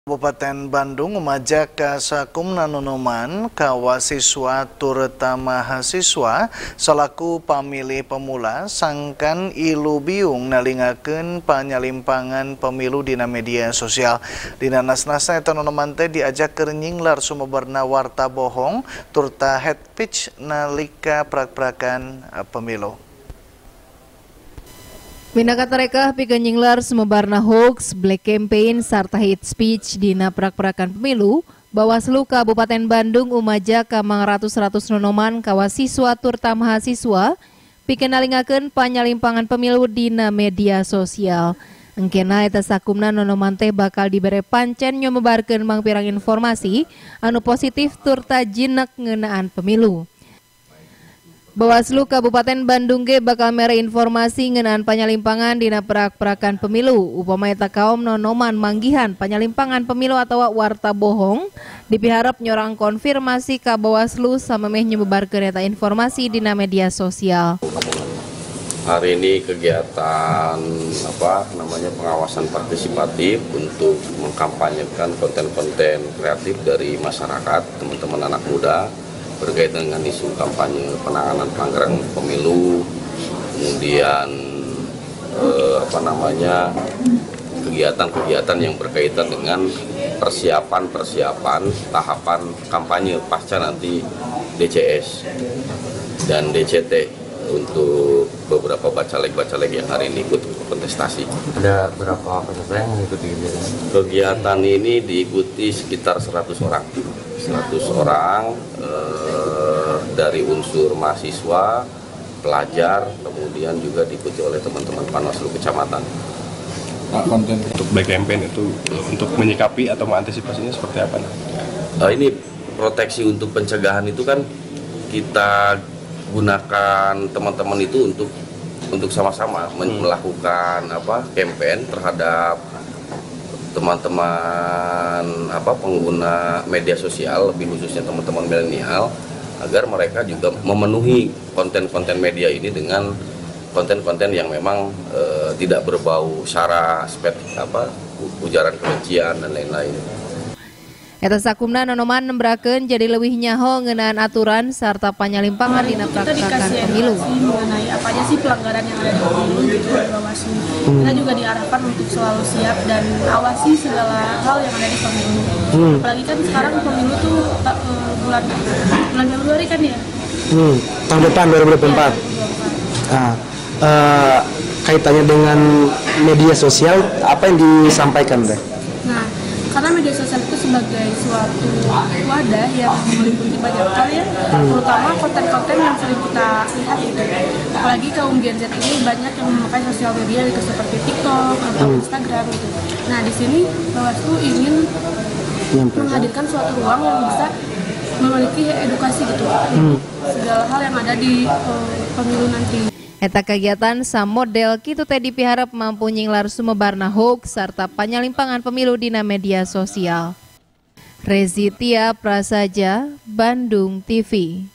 Kabupaten Bandung umajak ka sakumna nunuman kawasiswa turta mahasiswa selaku pamilih pemula sangkan ilu biung nalingakeun panyalimpangan pemilu dina media sosial. Dina nasnasna eta nunuman teh diajak keur nyinglar sumebarna warta bohong turta hate speech nalika prak-prakan pemilu. Minangka tarekah pikeun nyinglar sumebarna hoax, black campaign, sarta hate speech dina prak-prakan pemilu, Bawaslu Kabupaten Bandung umajak ka ratus nunoman kawasiswa turta mahasiswa pikeun nalingakeun panyalimpangan pemilu dina media sosial. Engkena eta sakumna nunoman teh bakal dibere pancen nyomebarkeun mangpirang informasi anu positif turta jinek ngeunaan pemilu. Bawaslu Kabupaten Bandung ge bakal mere informasi ngeunaan panyalimpangan dina prak-prakan pemilu. Upama eta kaum nonoman manggihan panyalimpangan pemilu atawa warta bohong, dipiharap nyorang konfirmasi ka Bawaslu samemeh nyebarkeun eta informasi dina media sosial. Hari ini kegiatan pengawasan partisipatif untuk mengkampanyekan konten-konten kreatif dari masyarakat, teman-teman anak muda berkaitan dengan isu kampanye penanganan pelanggaran pemilu, kemudian kegiatan-kegiatan yang berkaitan dengan persiapan tahapan kampanye pasca nanti DCS dan DCT untuk beberapa bacalek yang hari ini ikut kontestasi. Ada berapa peserta yang mengikuti kegiatan ini? Diikuti sekitar 100 orang. 100 orang dari unsur mahasiswa, pelajar, kemudian juga diikuti oleh teman-teman Panwaslu kecamatan. Konten untuk black campaign itu untuk menyikapi atau mengantisipasinya seperti apa? Ini proteksi untuk pencegahan itu kan kita gunakan teman-teman itu untuk sama-sama melakukan campaign terhadap teman-teman pengguna media sosial, lebih khususnya teman-teman milenial, agar mereka juga memenuhi konten-konten media ini dengan konten-konten yang memang tidak berbau sara, ujaran kebencian dan lain-lain. Eta sakumna nonoman nembrakeun jadi leuwih nyaho ngeunaan aturan sarta panyalimpangan dina prak-prakan pemilu. Mengenai apa aja sih pelanggaran yang ada di pemilu gitu di Bawaslu. Kita juga diarahkan untuk selalu siap dan awasi segala hal yang ada di pemilu. Apalagi kan sekarang pemilu tuh bulan Februari kan ya. Tahun depan 2024. Nah, kaitannya dengan media sosial apa yang disampaikan teh? Nah, karena media sosial itu sebagai suatu wadah yang meliputi banyak hal ya, terutama konten-konten yang sering kita lihat gitu. Apalagi kaum Gen Z ini banyak yang memakai sosial media gitu, seperti TikTok atau Instagram gitu. Nah, di sini Bawaslu ingin menghadirkan suatu ruang yang bisa memiliki edukasi gitu, segala hal yang ada di pemilu nanti. Eta kegiatan samodel kitu teh dipiharap mampu nyinglar sumebarna hoax sarta panyalimpangan pemilu dina media sosial. Rezitia Prasaja, Bandung TV.